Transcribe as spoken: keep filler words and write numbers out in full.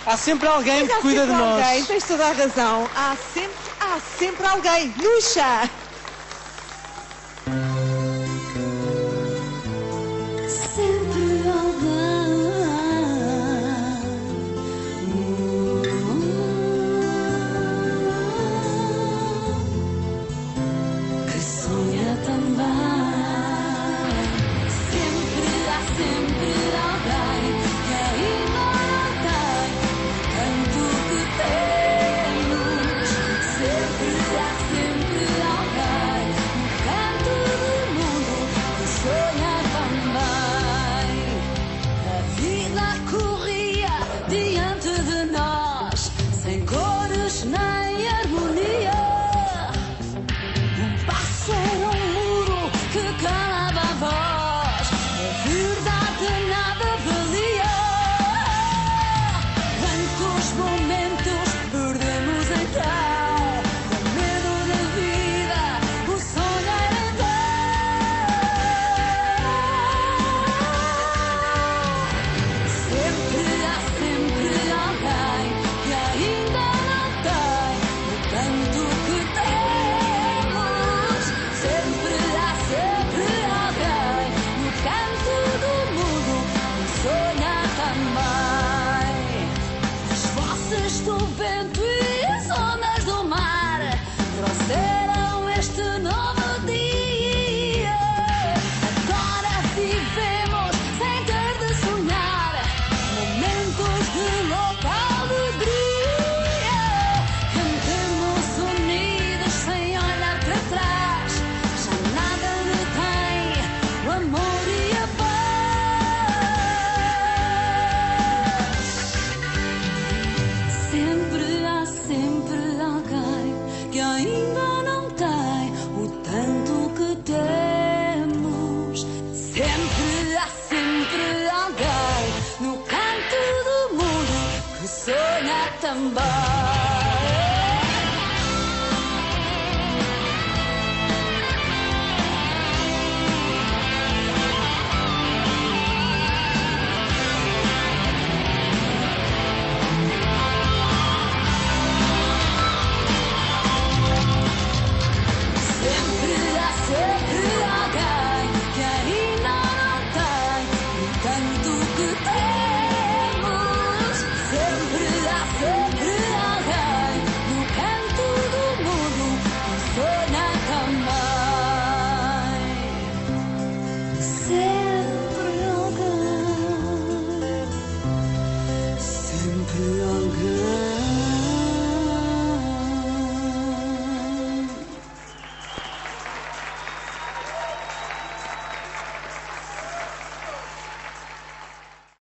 Há sempre alguém Mas que há cuida de sempre nós. alguém, tens toda a razão. Há sempre, há sempre alguém no chá. Sempre alguém que sonha também. Sempre há sempre alguém que ainda não tem tanto que temos. Sempre há sempre alguém no canto do mundo que sonha também. A vida corria diante de nós, sem cores nem harmonia. Um passo era um muro que calava a voz, a verdade nada valia. Quantos momentos perdemos então, com medo da vida, o sonho era então. Sempre há sempre alguém que ainda não tem o tanto que temos. Sempre há sempre alguém no canto do mundo que sonha também. As vozes do vento e as ondas do mar trouxeram este novo dia. Agora vivemos sem ter de sonhar momentos de louca alegria. Cantemos unidos sem olhar para trás. Já nada detém o amor e a paz. Sempre há sempre alguém que ainda não tem o tanto que temos. Sempre há sempre alguém no canto do mundo que sonha também. Sempre há sempre alguém que ainda não tem o tanto que temos. Sempre há sempre alguém no canto do mundo que sonha também. Sempre alguém, sempre alguém.